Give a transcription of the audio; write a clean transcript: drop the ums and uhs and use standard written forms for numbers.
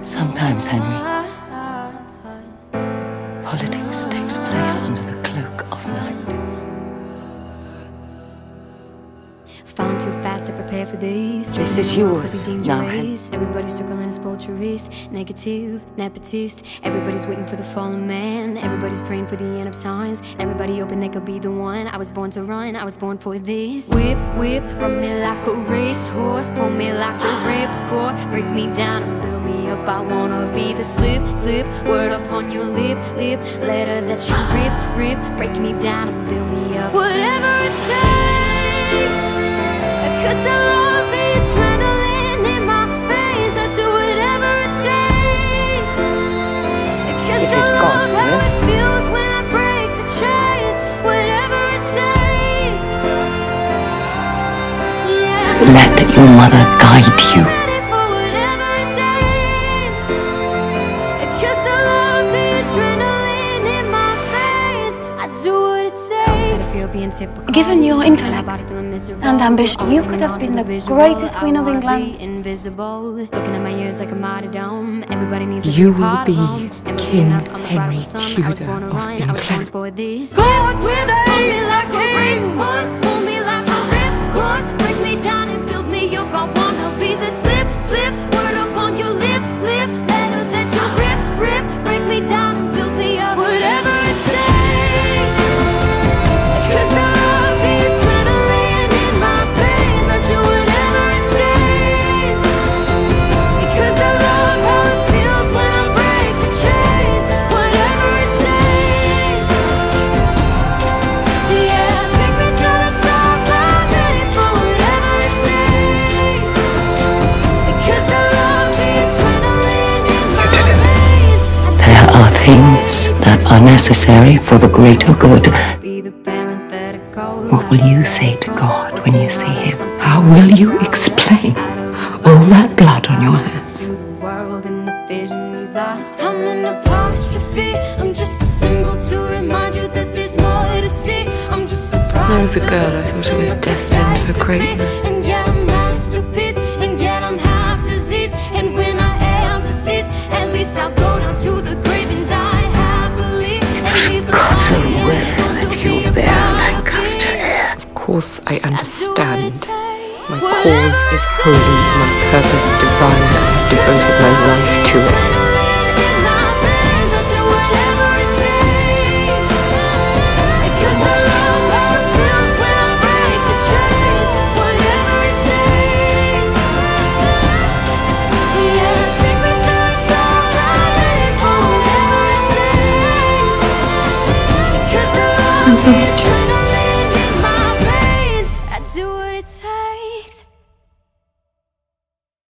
Sometimes, Henry, politics takes place under the cloak of night. Falling too fast to prepare for this. This is yours now, Henry. Everybody's circling as vultures, negative, nepotist. Everybody's waiting for the fallen man. Everybody's praying for the end of times. Everybody hoping they could be the one. I was born to run, I was born for this. Whip, whip, run me like a racehorse, pull me like a ripcord, break me down and build me up. I wanna be the slip, slip, word upon your lip, lip, letter that you rip, rip, break me down and build me up. Whatever it takes, 'cause I love the adrenaline in my veins. I do whatever it takes. 'Cause It is I God's love how will. it feels when I break the chains. Whatever it takes. Yeah. Let your mother guide you. Ready for whatever it takes. 'Cause I love the adrenaline in my veins. I do what it takes. Given your intellect and ambition, you could have been the greatest Queen of England. You will be King Henry Tudor of England. God with me like a racehorse, pull me like a ripcord, break me down and build me up. I wanna be the slip, slip, word upon your lip, lip, letter that you rip, rip, break me down and build me up. Whatever it takes. 'Cause I love the adrenaline in my veins. I do whatever it takes. Because I love how it feels when I break the chains. Whatever it takes. Yeah, take me to the top. I'm ready for whatever it takes. Because I love the adrenaline in my veins. There are things that are necessary for the greater good. Be the parent that I call. What will you say to God when you see him? How will you explain all that blood on your hands? To the world and the vision we've lost. I'm an apostrophe. I'm just a symbol to remind you that there's more to see. I'm just a When I was a girl, I thought I was destined for greatness. And yet I'm masterpiece, and yet I'm half diseased. And when I am deceased, at least I'll go down to the grave and die happily and leave the Forgotten body and with the soul to you be a bear part of Lancaster. Of course I understand. My cause is holy, my purpose divine. I have devoted my life to it. Because I love